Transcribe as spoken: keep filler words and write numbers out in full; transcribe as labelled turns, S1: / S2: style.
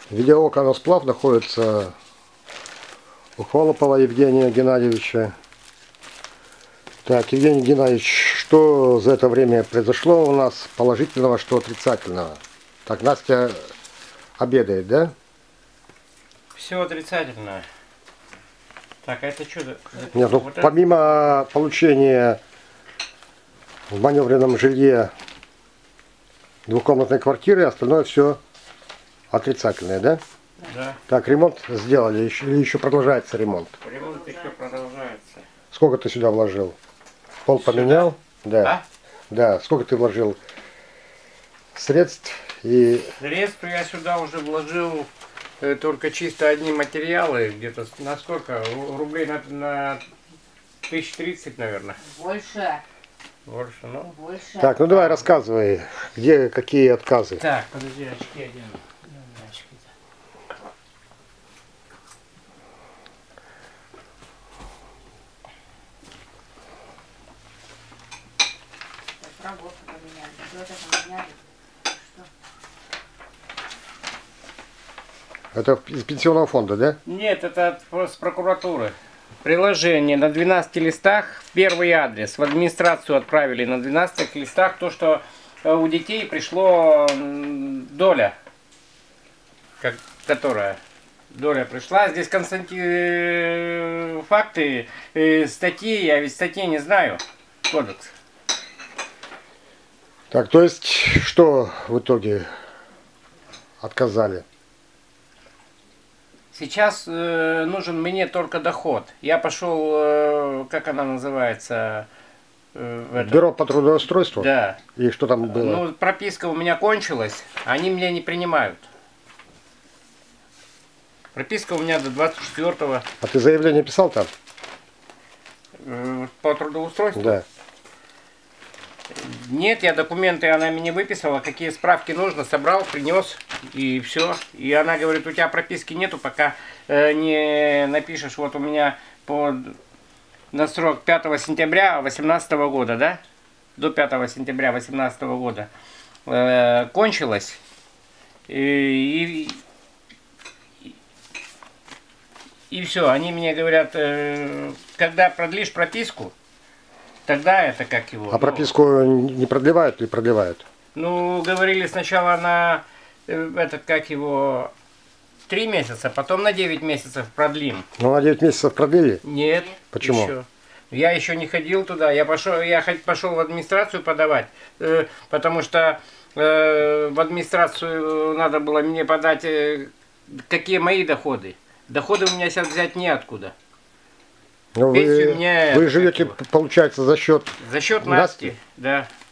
S1: Видеооконосплав находится у Холопова Евгения Геннадьевича. Так, Евгений Геннадьевич, что за это время произошло у нас положительного, что отрицательного? Так, Настя обедает, да?
S2: Все отрицательное. Так, а это что?
S1: Нет, ну,
S2: вот
S1: помимо это... получения в маневренном жилье двухкомнатной квартиры, остальное все отрицательное, да?
S2: Да.
S1: Так, ремонт сделали, еще, или еще продолжается ремонт?
S2: Ремонт еще продолжается.
S1: Сколько ты сюда вложил? Пол поменял? Да.
S2: А?
S1: Да. Сколько ты вложил средств и...
S2: Средства я сюда уже вложил э, только чисто одни материалы, где-то на сколько? Рублей на, на тысяч тридцать, наверное.
S3: Больше.
S2: Больше, ну.
S3: Больше.
S1: Так, ну давай рассказывай, где какие отказы.
S2: Так, подожди, очки одену.
S3: Работу поменяли. Что это поменяли? Что?
S1: Это из пенсионного фонда, да?
S2: Нет, это от- с прокуратуры. Приложение на двенадцати листах, первый адрес. В администрацию отправили на двенадцати листах то, что э, у детей пришло м, доля, как, которая доля пришла. Здесь Константи... э, факты, э, статьи, я ведь статьи не знаю, кодекс.
S1: Так, то есть, что в итоге отказали?
S2: Сейчас э, нужен мне только доход. Я пошел, э, как она называется? Э, в это-
S1: Бюро по трудоустройству?
S2: Да.
S1: И что там было?
S2: Ну, прописка у меня кончилась, они меня не принимают. Прописка у меня до двадцать четвёртого
S1: А ты заявление писал там?
S2: э, по трудоустройству.
S1: Да.
S2: Нет, я документы, она мне выписала, какие справки нужно, собрал, принес, и все. И она говорит, у тебя прописки нету, пока э, не напишешь, вот у меня по, на срок пятого сентября восемнадцатого года, да? До пятого сентября восемнадцатого года э, кончилось. И, и, и все, они мне говорят, э, когда продлишь прописку, тогда это как его.
S1: А
S2: ну,
S1: прописку не продлевают или продлевают?
S2: Ну, говорили сначала на э, этот, как его, три месяца, потом на девять месяцев продлим.
S1: Ну, на девять месяцев продлили?
S2: Нет.
S1: Почему?
S2: Еще. Я еще не ходил туда. Я пошел, я хоть пошел в администрацию подавать, э, потому что э, в администрацию надо было мне подать, э, какие мои доходы. Доходы у меня сейчас взять неоткуда.
S1: Ну,
S2: Пенсию
S1: вы,
S2: мне
S1: вы
S2: это
S1: живете,
S2: как его?
S1: получается, за счет...
S2: За счет
S1: Насти?
S2: Насти, да.